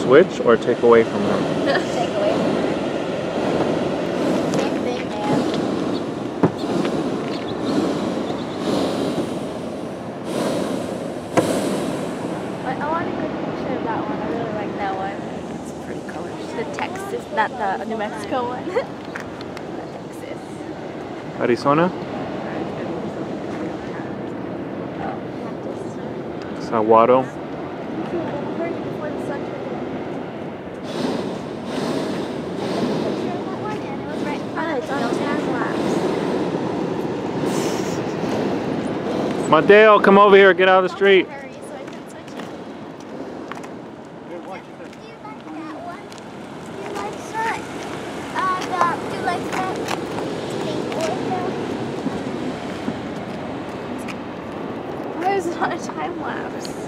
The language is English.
switch or take away from them? Take away from them. Same thing, man. I want a good picture of that one. I really like that one. It's pretty colors. The Texas, not the New Mexico one. Texas. Arizona? Saguaro. Mateo, come over here, get out of the street. Why is it not a time lapse?